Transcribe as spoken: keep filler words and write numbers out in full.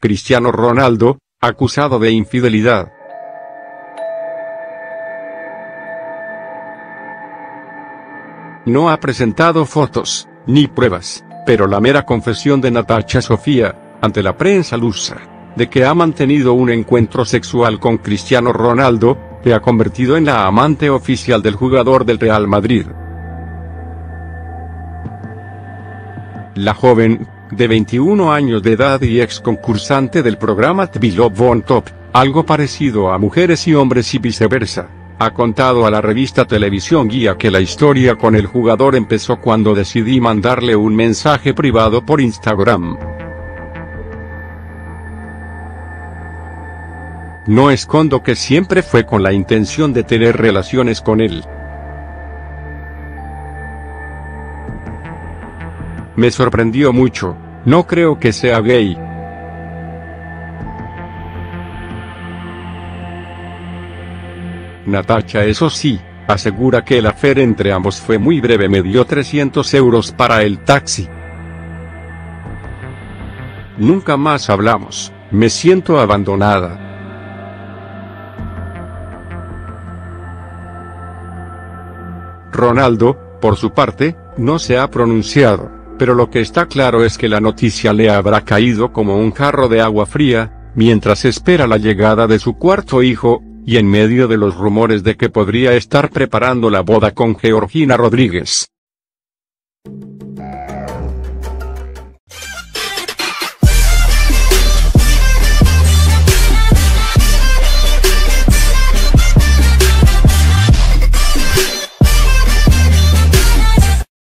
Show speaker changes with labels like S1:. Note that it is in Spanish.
S1: Cristiano Ronaldo, acusado de infidelidad. No ha presentado fotos, ni pruebas, pero la mera confesión de Natacha Sofía, ante la prensa lusa, de que ha mantenido un encuentro sexual con Cristiano Ronaldo, le ha convertido en la amante oficial del jugador del Real Madrid. La joven, de veintiún años de edad y ex concursante del programa T V Love on Top, algo parecido a Mujeres y Hombres y viceversa, ha contado a la revista Televisión Guía que la historia con el jugador empezó cuando decidí mandarle un mensaje privado por Instagram. No escondo que siempre fue con la intención de tener relaciones con él. Me sorprendió mucho, no creo que sea gay. Natacha, eso sí, asegura que el affair entre ambos fue muy breve. Me dio trescientos euros para el taxi. Nunca más hablamos, me siento abandonada. Ronaldo, por su parte, no se ha pronunciado, pero lo que está claro es que la noticia le habrá caído como un jarro de agua fría, mientras espera la llegada de su cuarto hijo, y en medio de los rumores de que podría estar preparando la boda con Georgina Rodríguez.